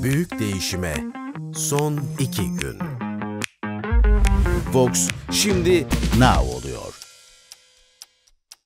Büyük değişime son 2 gün. Vox şimdi Now oluyor.